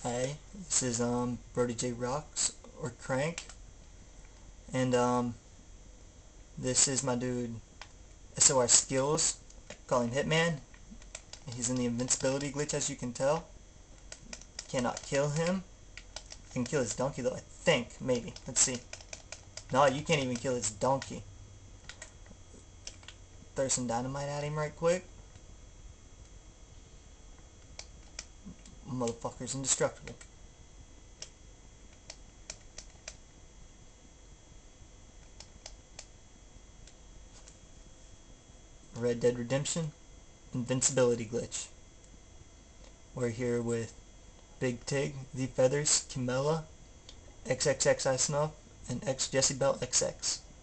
Hey, this is Brody J Rocks or Crank, and this is my dude SOR Skills. Call him Hitman. He's in the invincibility glitch, as you can tell. Cannot kill him. You can kill his donkey though, I think, maybe. Let's see. No, you can't even kill his donkey. Throw some dynamite at him right quick. Motherfucker's indestructible. Red Dead Redemption invincibility glitch. We're here with Big Tig, The Feathers, Kimela, XXX Ice Snuff, and X Jesse Bell XX.